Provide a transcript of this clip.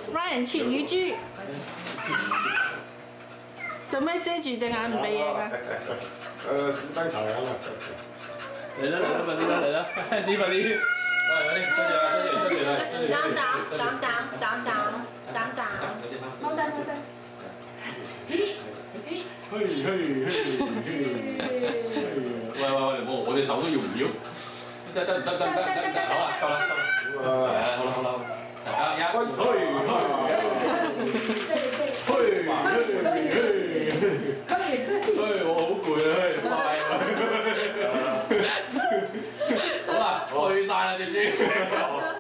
Ryan 切乳豬，做咩遮住隻眼唔俾嘢㗎？ 小低茶眼啊！ 嚟啦嚟啦，快啲啦嚟啦，快啲快啲，快啲，跟住啦跟住啦， 斬，踎低。 喂，你摸我隻手都要唔要？得，好啦，夠啦，好啦，好啦，大家一，